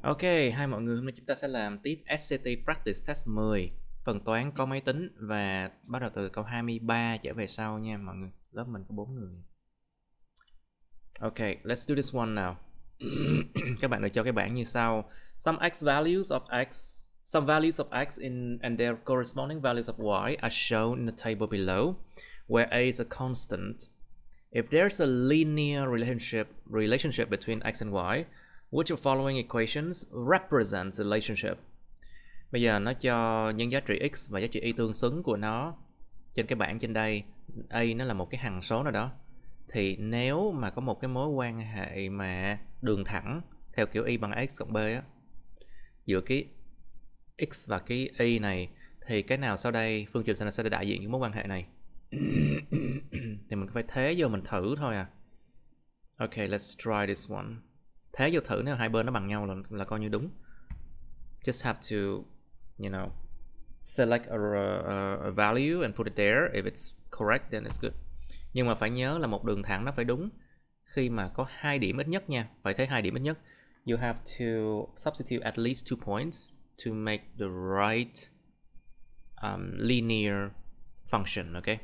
Ok, hai mọi người, hôm nay chúng ta sẽ làm tiếp SAT Practice Test 10 phần toán có máy tính và bắt đầu từ câu 23 trở về sau nha mọi người. Lớp mình có 4 người. Ok, let's do this one now. Các bạn được cho cái bảng như sau. Some values of x and their corresponding values of y are shown in the table below, where a is a constant. If there's a linear relationship between x and y, which of following equations represents the relationship? Bây giờ nó cho những giá trị x và giá trị y tương xứng của nó trên cái bảng trên đây. A nó là một cái hằng số nào đó. Thì nếu mà có một cái mối quan hệ mà đường thẳng theo kiểu y bằng x cộng b á, giữa cái x và cái y này, thì cái nào sau đây, phương trình sau đây đại diện những mối quan hệ này? Thì mình phải thế vô mình thử thôi à. Ok, let's try this one. Thế vô thử, nếu hai bên nó bằng nhau là coi như đúng. Just have to, select a value and put it there. If it's correct, then it's good. Nhưng mà phải nhớ là một đường thẳng nó phải đúng khi mà có 2 điểm ít nhất nha. Phải thấy 2 điểm ít nhất. You have to substitute at least 2 points to make the right linear function, okay?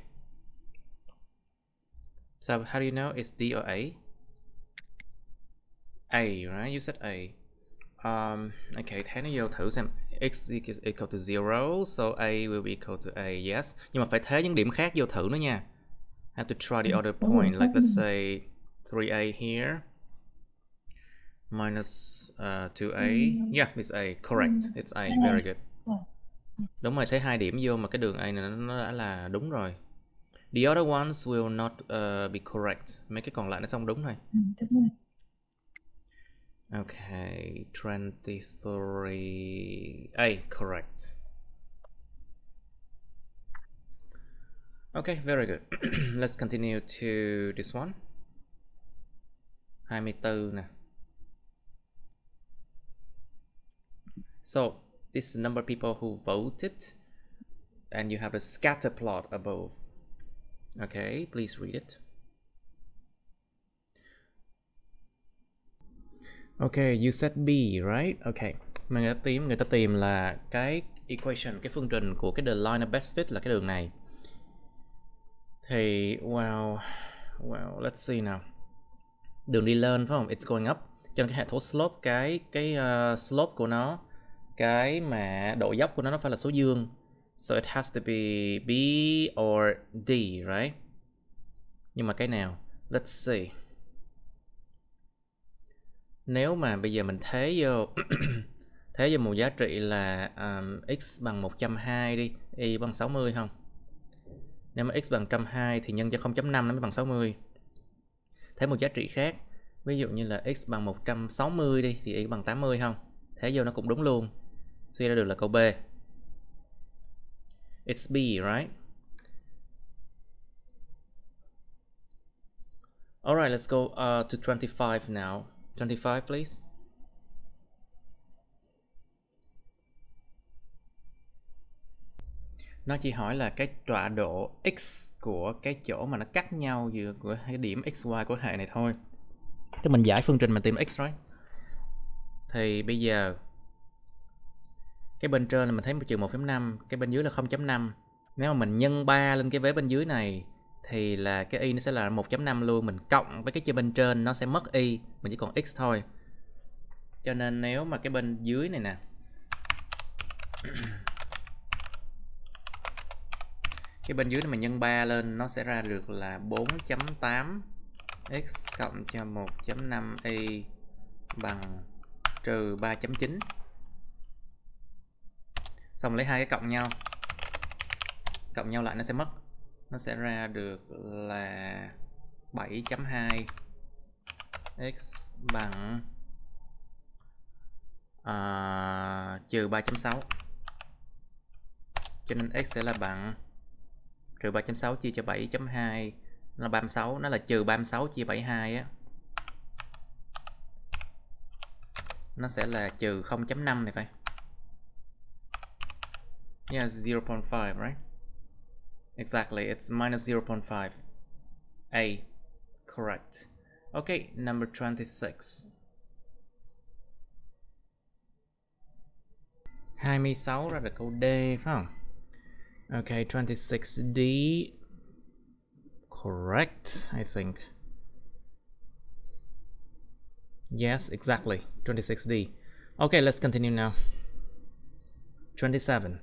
So how do you know it's D or A? A, right? You said A. Okay, thế nó vô thử xem. X is equal to 0, so A will be equal to A, yes. Nhưng mà phải thế những điểm khác vô thử nữa nha. Have to try the other point, like let's say 3A here. Minus 2A. Yeah, it's A, correct. It's A, very good. Đúng rồi, thấy 2 điểm vô mà cái đường A này nó đã là đúng rồi. The other ones will not be correct. Mấy cái còn lại nó xong đúng thôi. Okay, 23A, correct. Okay, very good. Let's continue to this one. 24 nè. So, this is the number of people who voted, and you have a scatter plot above. Okay, please read it. Okay, you said B, right? Okay. Mà người ta tìm là cái equation, cái phương trình của cái the line of best fit là cái đường này. Thì well, let's see now. Đường đi lên phải không? It's going up. Cho nên cái hệ số slope, cái slope của nó, cái mà độ dốc của nó phải là số dương. So it has to be B or D, right? Nhưng mà cái nào? Let's see. Nếu mà bây giờ mình thế vô thế vô một giá trị là x bằng 120 đi, y bằng 60 không? Nếu mà x bằng 120 thì nhân cho 0.5 nó mới bằng 60. Thế một giá trị khác, ví dụ như là x bằng 160 đi thì y bằng 80 không? Thế vô nó cũng đúng luôn. Suy ra được là câu B. It's B, right? Alright, let's go to 25 now. 25, please. Nó chỉ hỏi là cái tọa độ x của cái chỗ mà nó cắt nhau giữa của hai điểm xy của hệ này thôi. Thì mình giải phương trình mình tìm x, right? Thì bây giờ cái bên trên là mình thấy trừ 1,5, cái bên dưới là 0.5. Nếu mà mình nhân 3 lên cái vế bên dưới này thì là cái y nó sẽ là 1.5 luôn. Mình cộng với cái chữ bên trên nó sẽ mất y, mình chỉ còn x thôi. Cho nên nếu mà cái bên dưới này nè, cái bên dưới này mình nhân 3 lên nó sẽ ra được là 4.8 x cộng cho 1.5 y bằng trừ 3.9. Xong lấy hai cái cộng nhau lại nó sẽ mất, nó sẽ ra được là 7.2 x bằng trừ 3.6. cho nên x sẽ là bằng trừ 3.6 chia cho 7.2 nó là 36, nó là trừ 36 chia 72 á, nó sẽ là trừ 0.5 này phải. Yeah, 0.5, right? Exactly, it's minus 0.5. A, correct. Okay, number 26. 26 ra được câu D phải không? Okay, 26D. Correct, I think. Yes, exactly. 26D. Okay, let's continue now. 27.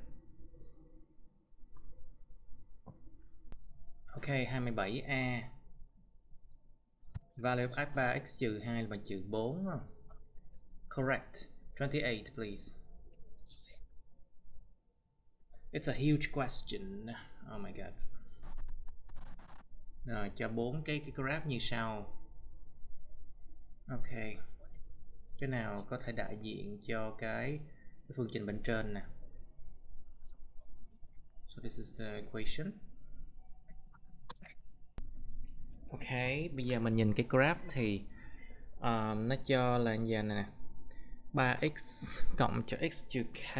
Okay, 27A. Value of f3 x trừ 2 là bằng trừ 4 không? Correct. 28, please. It's a huge question. Oh my god. Rồi, cho 4 cái graph như sau. Ok. Cái nào có thể đại diện cho cái phương trình bên trên nè. So this is the equation. Ok, bây giờ mình nhìn cái graph thì nó cho là như vậy nè. 3x cộng cho x trừ k.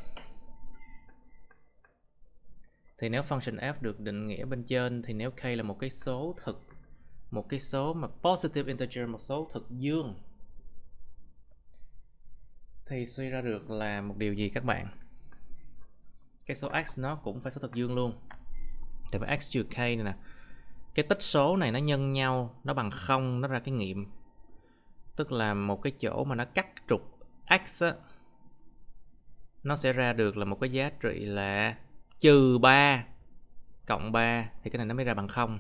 Thì nếu function f được định nghĩa bên trên thì nếu k là một cái số thực, một cái số mà positive integer, một số thực dương, thì suy ra được là một điều gì các bạn? Cái số x nó cũng phải số thực dương luôn. Tại vì x trừ k này nè, cái tích số này nó nhân nhau, nó bằng 0, nó ra cái nghiệm. Tức là một cái chỗ mà nó cắt trục x á, nó sẽ ra được là một cái giá trị là trừ 3 cộng 3, thì cái này nó mới ra bằng 0.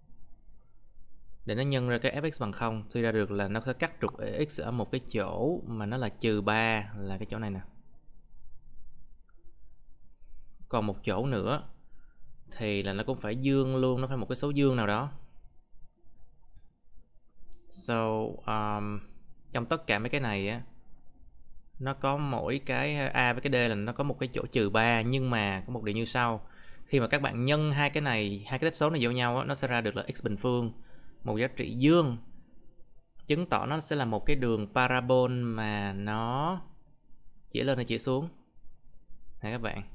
Để nó nhân ra cái fx bằng 0, suy ra được là nó sẽ cắt trục x ở một cái chỗ mà nó là trừ 3, là cái chỗ này nè. Còn một chỗ nữa thì là nó cũng phải dương luôn, nó phải một cái số dương nào đó. So trong tất cả mấy cái này á, nó có mỗi cái a với cái d là nó có một cái chỗ trừ 3, nhưng mà có một điều như sau. Khi mà các bạn nhân hai cái này, hai cái tích số này vô nhau á, nó sẽ ra được là x bình phương, một giá trị dương, chứng tỏ nó sẽ là một cái đường parabol mà nó chỉ lên hay chỉ xuống hả các bạn?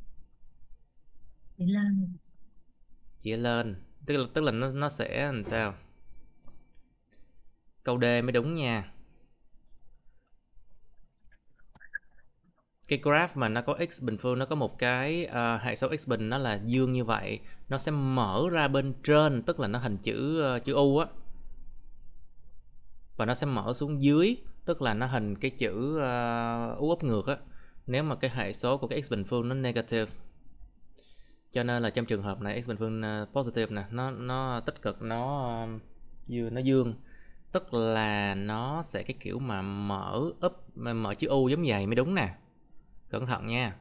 Chỉ lên. Chỉ lên, tức là nó sẽ làm sao? Câu D mới đúng nha. Cái graph mà nó có x bình phương, nó có một cái hệ số x bình nó là dương như vậy, nó sẽ mở ra bên trên, tức là nó hình chữ U á, và nó sẽ mở xuống dưới, tức là nó hình cái chữ U úp ngược á, nếu mà cái hệ số của cái x bình phương nó negative. Cho nên là trong trường hợp này x bình phương positive nè, nó tích cực, nó dương, tức là nó sẽ cái kiểu mà mở chữ U giống vậy mới đúng nè. Cẩn thận nha.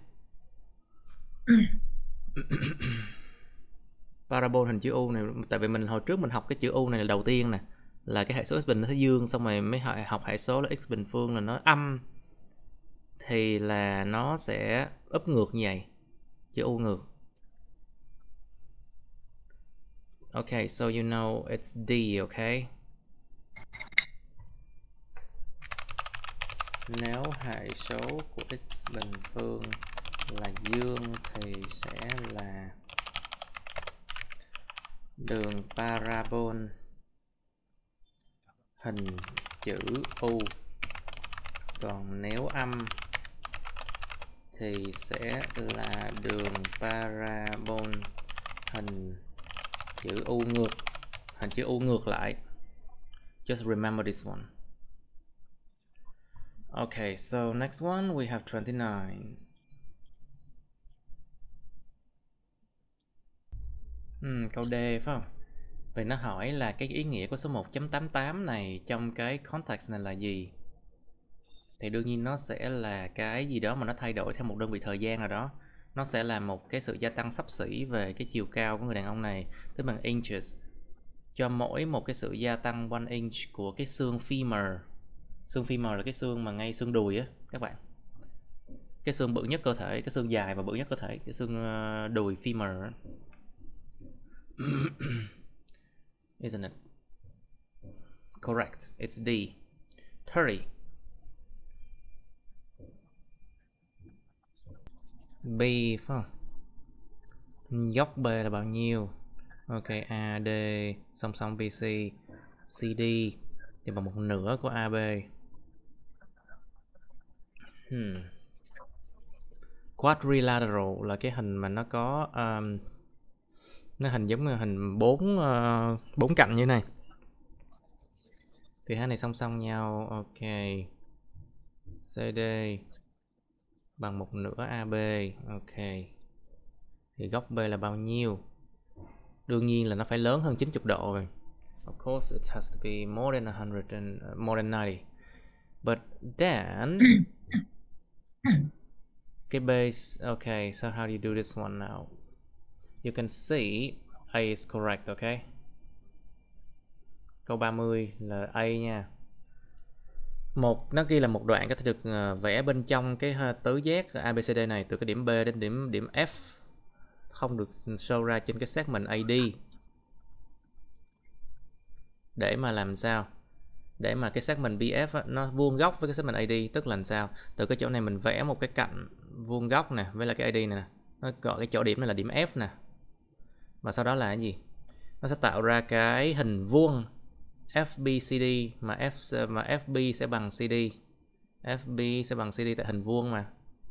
Parabol hình chữ U này, tại vì mình hồi trước mình học cái chữ U này là đầu tiên nè, là cái hệ số x bình nó sẽ dương, xong rồi mới học hệ số là x bình phương là nó âm, thì là nó sẽ úp ngược như vậy, chữ U ngược. Okay, so you know it's D, okay? Nếu hệ số của x bình phương là dương thì sẽ là đường parabol hình chữ U. Còn nếu âm thì sẽ là đường parabol hình chữ U ngược, hình chữ U ngược lại. Just remember this one. Okay, so next one we have 29. Câu D phải không? Vậy nó hỏi là cái ý nghĩa của số 1.88 này trong cái context này là gì? Thì đương nhiên nó sẽ là cái gì đó mà nó thay đổi theo một đơn vị thời gian nào đó. Nó sẽ là một cái sự gia tăng xấp xỉ về cái chiều cao của người đàn ông này, tức bằng inches, cho mỗi một cái sự gia tăng 1 inch của cái xương femur. Xương femur là cái xương mà ngay xương đùi á các bạn. Cái xương bự nhất cơ thể, cái xương dài và bự nhất cơ thể, cái xương đùi femur. Isn't it? Correct. It's D. 30. B phải không? Dốc B là bao nhiêu? Ok, AD song song BC, CD thì bằng 1/2 của AB. Quadrilateral là cái hình mà nó có nó hình giống như hình bốn cạnh như này. Thì hai này song song nhau. Ok. CD bằng 1/2 AB. Ok. Thì góc B là bao nhiêu? Đương nhiên là nó phải lớn hơn 90 độ rồi. Of course it has to be more than 100 and more than 90. But then cái base. Okay, so how do you do this one now? You can see A is correct, okay? Câu 30 là A nha. Nó ghi là một đoạn có thể được vẽ bên trong cái tứ giác ABCD này từ cái điểm B đến điểm F, không được show ra trên cái segment AD. Để mà làm sao? Để mà cái segment BF á, nó vuông góc với cái segment AD, tức là làm sao? Từ cái chỗ này mình vẽ một cái cạnh vuông góc nè, với lại cái AD này nè. Nó gọi cái chỗ điểm này là điểm F nè. Và sau đó là cái gì? Nó sẽ tạo ra cái hình vuông FBCD mà FB sẽ bằng CD. FB sẽ bằng CD tại hình vuông mà.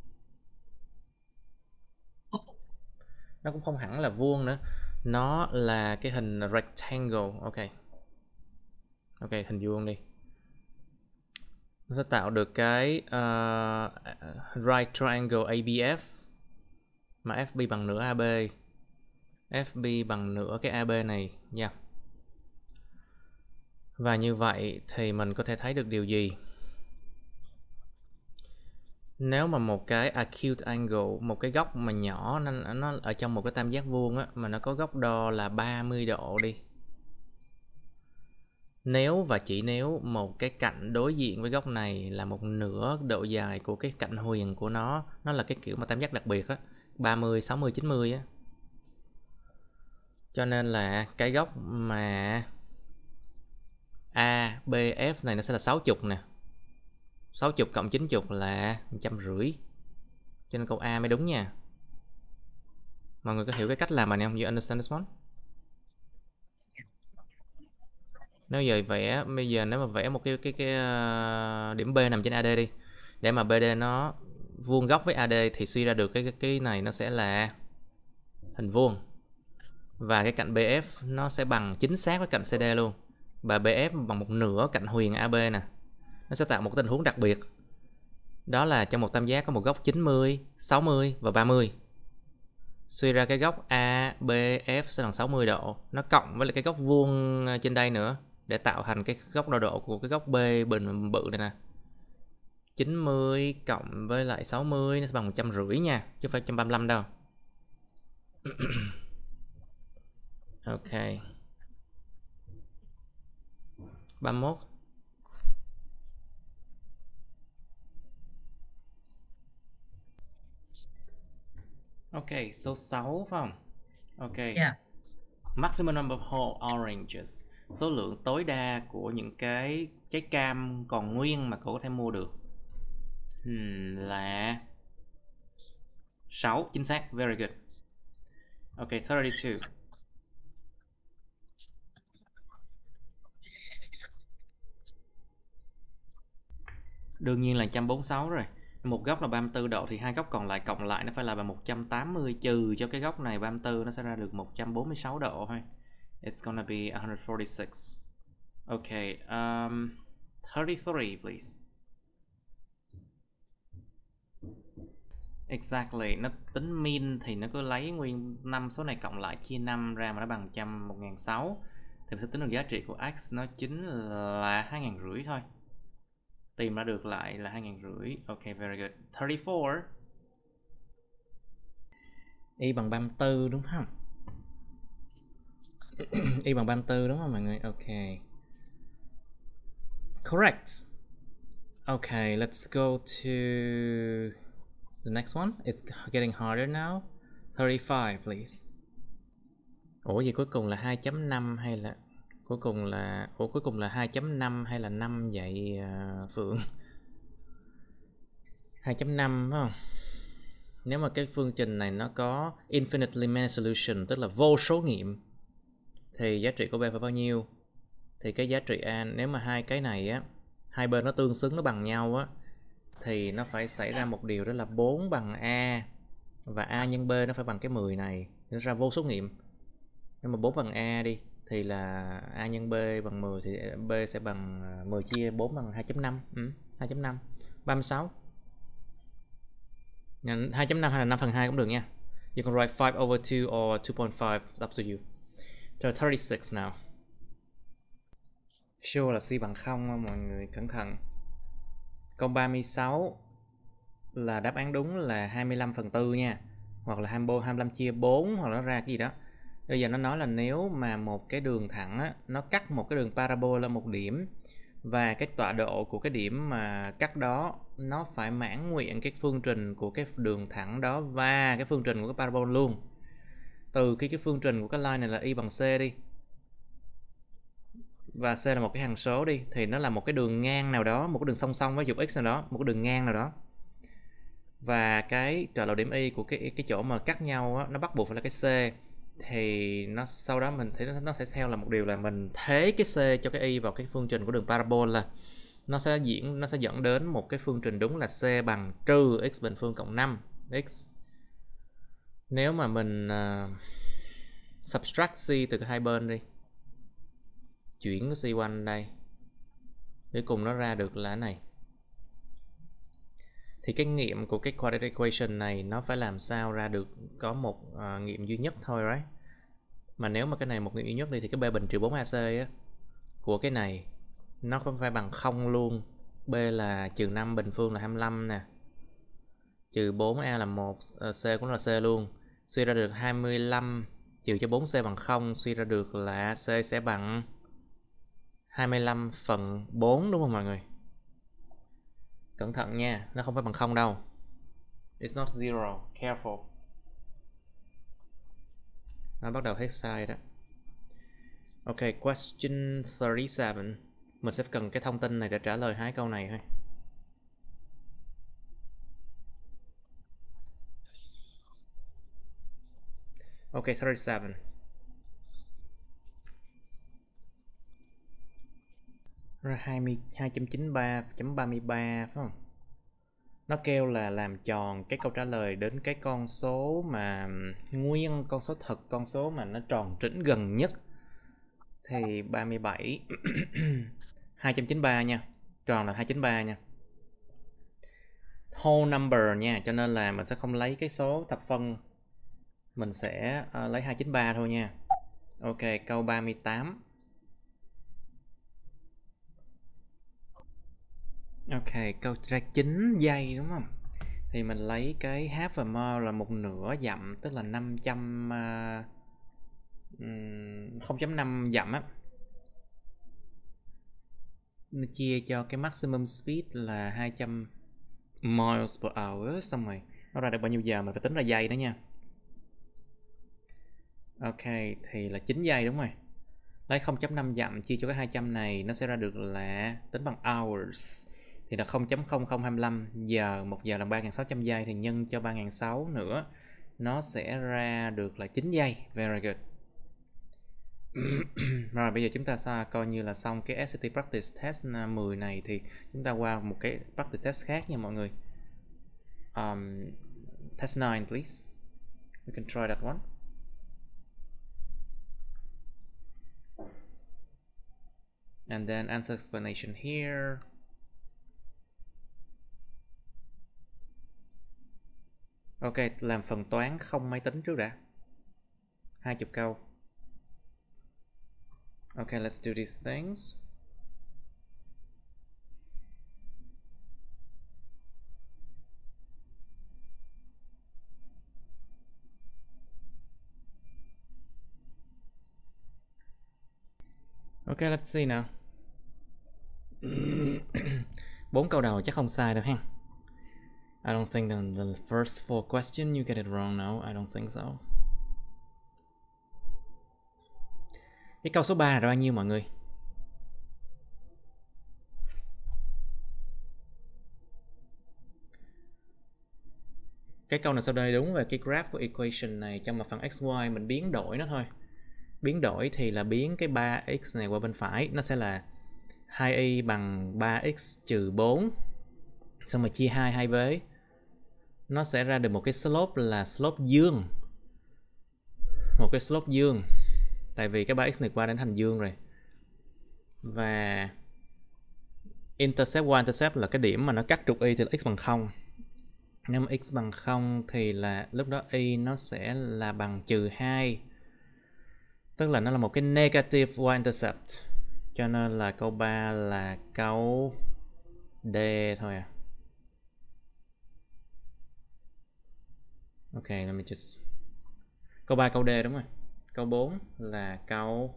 Nó cũng không hẳn là vuông nữa. Nó là cái hình rectangle. Ok, hình vuông đi. Nó sẽ tạo được cái right triangle ABF mà FB bằng nửa AB. FB bằng nửa cái AB này nha. Và như vậy thì mình có thể thấy được điều gì? Nếu mà một cái acute angle, một cái góc mà nhỏ, nó ở trong một cái tam giác vuông á, mà nó có góc đo là 30 độ đi. Nếu và chỉ nếu một cái cạnh đối diện với góc này là một nửa độ dài của cái cạnh huyền của nó là cái kiểu mà tam giác đặc biệt á, 30, 60, 90 á. Cho nên là cái góc mà ABF này nó sẽ là 60 nè. 60 cộng 90 là 150. Cho nên câu A mới đúng nha. Mọi người có hiểu cái cách làm bài này không? You understand this one? Bây giờ nếu mà vẽ một cái điểm B nằm trên AD đi, để mà BD nó vuông góc với AD thì suy ra được cái này nó sẽ là hình vuông. Và cái cạnh BF nó sẽ bằng chính xác với cạnh CD luôn. Và BF bằng một nửa cạnh huyền AB nè. Nó sẽ tạo một tình huống đặc biệt. Đó là trong một tam giác có một góc 90, 60 và 30. Suy ra cái góc ABF sẽ bằng 60 độ. Nó cộng với lại cái góc vuông trên đây nữa, để tạo thành cái góc đo độ của cái góc B bình bự này nè. 90 cộng với lại 60 nó sẽ bằng 150 nha, chứ không phải 135 đâu. Ok. 31. Ok, số 6 phải không? Ok. Yeah. Maximum number of whole oranges. Số lượng tối đa của những cái trái cam còn nguyên mà cậu có thể mua được là 6. Chính xác, very good. Ok, 32. Đương nhiên là 146 rồi. Một góc là 34 độ thì hai góc còn lại cộng lại nó phải là 180, trừ cho cái góc này 34 nó sẽ ra được 146 độ thôi. It's gonna be 146. Okay, 33 please. Exactly, nó tính min thì nó cứ lấy nguyên 5 số này cộng lại chia 5 ra mà nó bằng 1006. Thì mình sẽ tính được giá trị của x nó chính là 2500 thôi. Tìm ra được lại là 2500. Ok, very good. 34. Y bằng 34 đúng không? Y bằng 34 đúng không mọi người? Ok. Correct. Okay, let's go to the next one. It's getting harder now. 35 please. Ủa vậy cuối cùng là 2.5 hay là cuối cùng là 2.5 hay là 5 vậy Phượng? 2.5 phải không? Nếu mà cái phương trình này nó có infinitely many solution, tức là vô số nghiệm, thì giá trị của B phải bao nhiêu? Thì cái giá trị A, nếu mà hai cái này á, hai bên nó tương xứng, nó bằng nhau á, thì nó phải xảy ra một điều, đó là 4 bằng A và a nhân b nó phải bằng cái 10 này, nó ra vô số nghiệm. Nếu mà 4 bằng a đi thì là a nhân b bằng 10 thì b sẽ bằng 10 chia 4 bằng 2.5. 2.5 36. 2.5 hay là 5 phần 2 cũng được nha. You can write 5 over 2 or 2.5, up to you. So 36 now. Sure là C bằng 0 mọi người, cẩn thận. Câu 36 là đáp án đúng là 25/4 nha. Hoặc là 25 chia 4, hoặc là nó ra cái gì đó. Bây giờ nó nói là nếu mà một cái đường thẳng á, nó cắt một cái đường parabola một điểm, và cái tọa độ của cái điểm mà cắt đó nó phải mãn nguyện cái phương trình của cái đường thẳng đó và cái phương trình của cái parabola luôn. Từ khi cái phương trình của cái line này là y bằng c đi, và c là một cái hằng số đi, thì nó là một cái đường ngang nào đó, một cái đường song song với trục x nào đó, một cái đường ngang nào đó, và cái trợ lộ điểm y của cái chỗ mà cắt nhau á, nó bắt buộc phải là cái c, thì nó sau đó mình thấy nó sẽ theo là một điều là mình thế cái c cho cái y vào cái phương trình của đường parabola, nó sẽ dẫn đến một cái phương trình đúng là c bằng trừ x bình phương cộng 5 x. Nếu mà mình subtract c từ hai bên đi, chuyển cái c quanh đây, cuối cùng nó ra được là cái này. Thì cái nghiệm của cái quadratic equation này nó phải làm sao ra được có một nghiệm duy nhất thôi, right? Mà nếu mà cái này một nghiệm duy nhất đi thì cái b bình trừ 4ac á, của cái này nó không phải bằng 0 luôn. B là trừ 5 bình phương là 25 nè, trừ 4a là 1, c cũng là c luôn. Suy ra được 25 trừ cho 4c bằng 0, suy ra được là c sẽ bằng 25/4, đúng không mọi người? Cẩn thận nha, nó không phải bằng 0 đâu. It's not zero, careful. Nó bắt đầu hết sai đó. Ok, question 37. Mình sẽ cần cái thông tin này để trả lời hai câu này thôi. Ok, 37. Rồi 22.93.33 phải không? Nó kêu là làm tròn cái câu trả lời đến cái con số mà nguyên, con số thật, con số mà nó tròn trĩnh gần nhất. Thì 37 293 nha. Tròn là 293 nha. Whole number nha, cho nên là mình sẽ không lấy cái số thập phân. Mình sẽ lấy 293 thôi nha. Ok, câu 38. Ok, câu ra 9 giây đúng không? Thì mình lấy cái half a mile là một nửa dặm, tức là 500 0.5 dặm á. Nó chia cho cái maximum speed là 200 miles per hour, xong rồi nó ra được bao nhiêu giờ mình phải tính ra giây đó nha. Ok, thì là 9 giây đúng rồi. Lấy 0.5 dặm chia cho cái 200 này, nó sẽ ra được là tính bằng hours. Thì là 0.0025 giờ, 1 giờ là 3.600 giây, thì nhân cho 3.600 nữa, nó sẽ ra được là 9 giây. Very good. Rồi bây giờ chúng ta coi như là xong cái SAT Practice Test 10 này, thì chúng ta qua một cái Practice Test khác nha mọi người. Test 9 please. We can try that one. And then answer explanation here. Ok, làm phần toán không máy tính trước đã. 20 câu. Okay, let's do these things. Okay, let's see nào. 4 câu đầu chắc không sai đâu ha. I don't think the first 4 question you get it wrong. No, I don't think so. Cái câu số 3 là bao nhiêu mọi người? Cái câu này sau đây đúng về cái graph của equation này, trong một phần xy mình biến đổi nó thôi. Biến đổi thì là biến cái 3x này qua bên phải, nó sẽ là 2y bằng 3x trừ 4, xong rồi chia 2 hai vế, nó sẽ ra được một cái slope là slope dương. Một cái slope dương. Tại vì cái 3x này qua đến thành dương rồi. Và intercept y-intercept là cái điểm mà nó cắt trục y thì là x bằng 0. Nếu mà x bằng 0 thì là lúc đó y nó sẽ là bằng -2. Tức là nó là một cái negative y-intercept. Cho nên là câu 3 là câu D thôi à. Ok, let me just... Câu 3 câu D đúng rồi. Câu 4 là câu...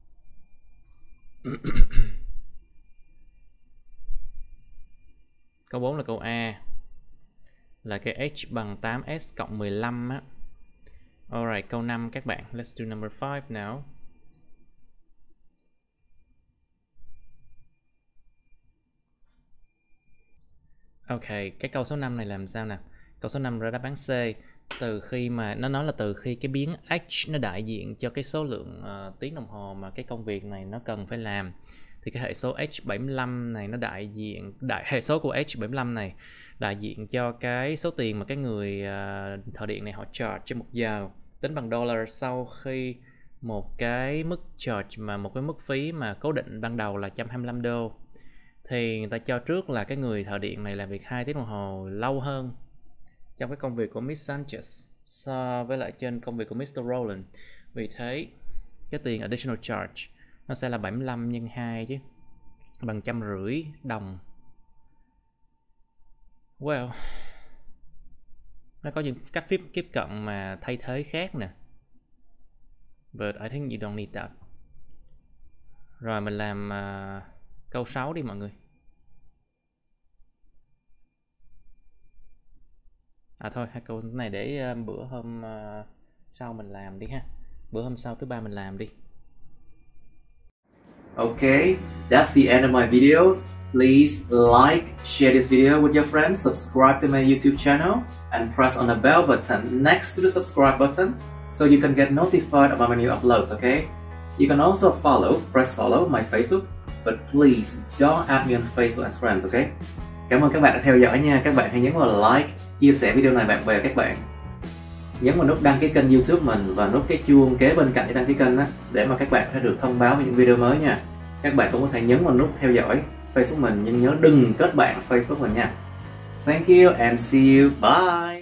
Câu 4 là câu A. Là cái h bằng 8s cộng 15 á. Alright, câu 5 các bạn. Let's do number 5 now. Ok, cái câu số 5 này làm sao nè? Câu số 5 ra đáp án C. Từ khi mà nó nói là từ khi cái biến h nó đại diện cho cái số lượng tiếng đồng hồ mà cái công việc này nó cần phải làm, thì cái hệ số h75 này nó đại diện hệ số của h75 này đại diện cho cái số tiền mà cái người thợ điện này họ charge trên 1 giờ, tính bằng dollar sau khi một cái mức charge mà một cái mức phí mà cố định ban đầu là 125 đô. Thì người ta cho trước là cái người thợ điện này làm việc 2 tiếng đồng hồ lâu hơn trong cái công việc của Miss Sanchez so với lại trên công việc của Mr. Rowland. Vì thế cái tiền additional charge nó sẽ là 75 nhân 2 chứ, bằng 150 đồng. Well, nó có những cách tiếp cận mà thay thế khác nè. But I think you don't need that. Rồi mình làm câu 6 đi mọi người. Thôi, hai câu này để bữa hôm sau mình làm đi ha. Bữa hôm sau thứ ba mình làm đi. Okay, that's the end of my videos. Please like, share this video with your friends, subscribe to my YouTube channel, and press on the bell button next to the subscribe button so you can get notified about my new uploads, okay? You can also press follow my Facebook, but please don't add me on Facebook as friends, okay? Cảm ơn các bạn đã theo dõi nha. Các bạn hãy nhấn vào like, chia sẻ video này bạn bè các bạn. Nhấn vào nút đăng ký kênh YouTube mình và nút cái chuông kế bên cạnh để đăng ký kênh đó, để mà các bạn sẽ được thông báo về những video mới nha. Các bạn cũng có thể nhấn vào nút theo dõi Facebook mình, nhưng nhớ đừng kết bạn Facebook mình nha. Thank you and see you. Bye.